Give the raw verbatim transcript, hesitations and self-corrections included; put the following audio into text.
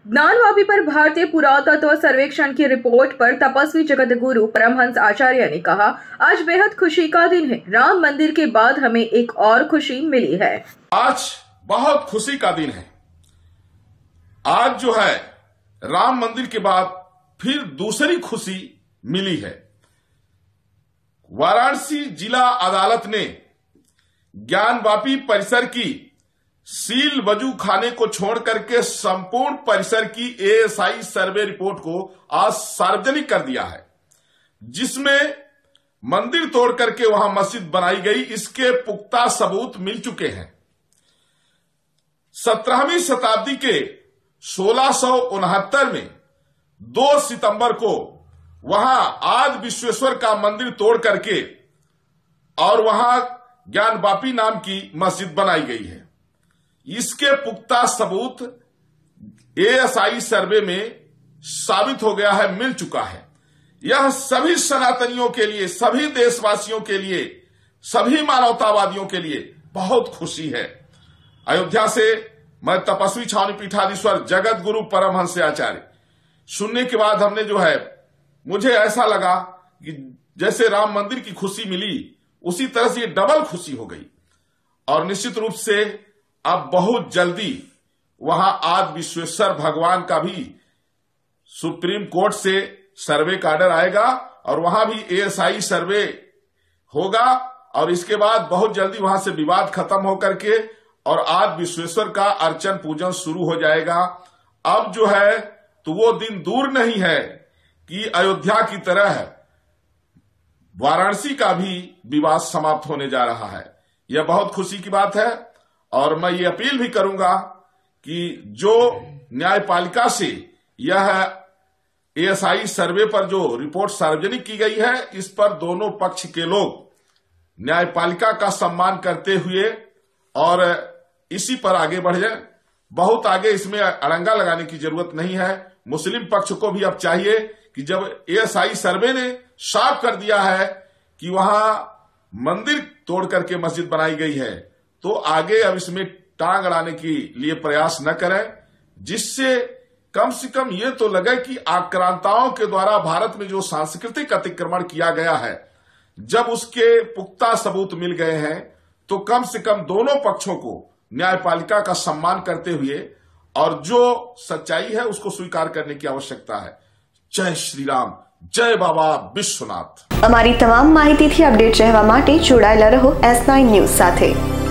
ज्ञानवापी पर भारतीय पुरातत्व सर्वेक्षण की रिपोर्ट पर तपस्वी जगतगुरु परमहंस आचार्य ने कहा, आज बेहद खुशी का दिन है। राम मंदिर के बाद हमें एक और खुशी मिली है। आज बहुत खुशी का दिन है। आज जो है राम मंदिर के बाद फिर दूसरी खुशी मिली है। वाराणसी जिला अदालत ने ज्ञानवापी परिसर की सील वजू खाने को छोड़ करके संपूर्ण परिसर की एएसआई सर्वे रिपोर्ट को आज सार्वजनिक कर दिया है, जिसमें मंदिर तोड़ करके वहां मस्जिद बनाई गई, इसके पुख्ता सबूत मिल चुके हैं। सत्रहवीं शताब्दी के सोलह सौ उनहत्तर में दो सितंबर को वहां आदि विश्वेश्वर का मंदिर तोड़ करके और वहां ज्ञानवापी नाम की मस्जिद बनाई गई है। इसके पुख्ता सबूत एएसआई सर्वे में साबित हो गया है, मिल चुका है। यह सभी सनातनियों के लिए, सभी देशवासियों के लिए, सभी मानवतावादियों के लिए बहुत खुशी है। अयोध्या से मैं तपस्वी छावनी पीठाधीश्वर जगत गुरु परमहंस आचार्य सुनने के बाद हमने जो है, मुझे ऐसा लगा कि जैसे राम मंदिर की खुशी मिली, उसी तरह से ये डबल खुशी हो गई। और निश्चित रूप से अब बहुत जल्दी वहां आदि विश्वेश्वर भगवान का भी सुप्रीम कोर्ट से सर्वे का ऑर्डर आएगा और वहां भी एएसआई सर्वे होगा और इसके बाद बहुत जल्दी वहां से विवाद खत्म होकर के और आदि विश्वेश्वर का अर्चन पूजन शुरू हो जाएगा। अब जो है तो वो दिन दूर नहीं है कि अयोध्या की तरह वाराणसी का भी विवाद समाप्त होने जा रहा है। यह बहुत खुशी की बात है और मैं ये अपील भी करूंगा कि जो न्यायपालिका से यह एएसआई सर्वे पर जो रिपोर्ट सार्वजनिक की गई है, इस पर दोनों पक्ष के लोग न्यायपालिका का सम्मान करते हुए और इसी पर आगे बढ़ जाए। बहुत आगे इसमें अड़ंगा लगाने की जरूरत नहीं है। मुस्लिम पक्ष को भी अब चाहिए कि जब एएसआई सर्वे ने साफ कर दिया है कि वहां मंदिर तोड़ करके मस्जिद बनाई गई है, तो आगे अब इसमें टांग अड़ाने के लिए प्रयास न करें, जिससे कम से कम ये तो लगे कि आक्रांताओं के द्वारा भारत में जो सांस्कृतिक अतिक्रमण किया गया है, जब उसके पुख्ता सबूत मिल गए हैं, तो कम से कम दोनों पक्षों को न्यायपालिका का सम्मान करते हुए और जो सच्चाई है उसको स्वीकार करने की आवश्यकता है। जय श्री राम, जय बाबा विश्वनाथ। અમારી તમામ માહિતીથી અપડેટ રહેવા માટે જોડાયેલા રહો એસ નાઇન ન્યૂઝ સાથે।